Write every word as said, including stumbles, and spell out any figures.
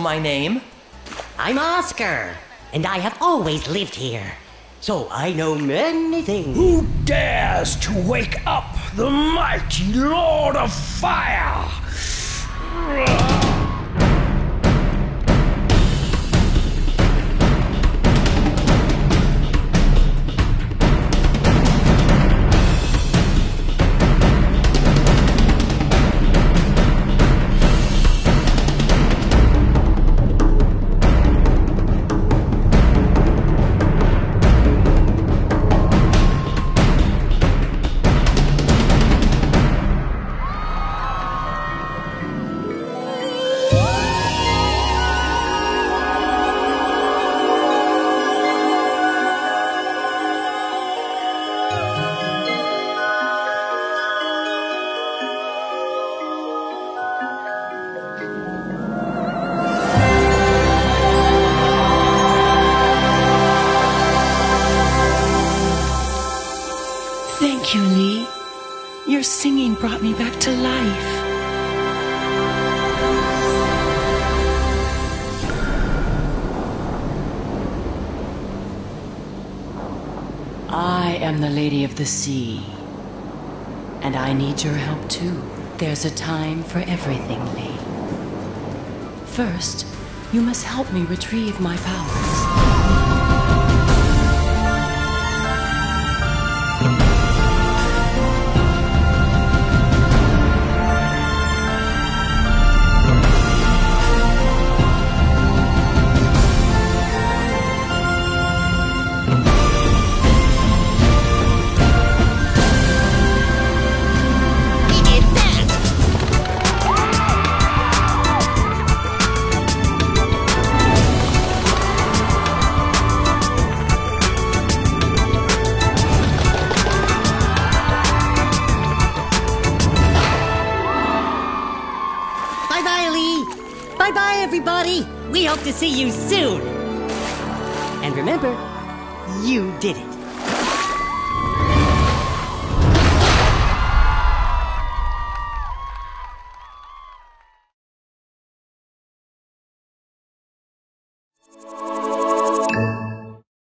my name? I'm Oscar, and I have always lived here. So I know many things. Who dares to wake up the mighty Lord of Fire? Thank you, Lee. Your singing brought me back to life. I am the Lady of the Sea, and I need your help too. There's a time for everything, Lee. First, you must help me retrieve my powers. Bye-bye, everybody! We hope to see you soon! And remember, you did it!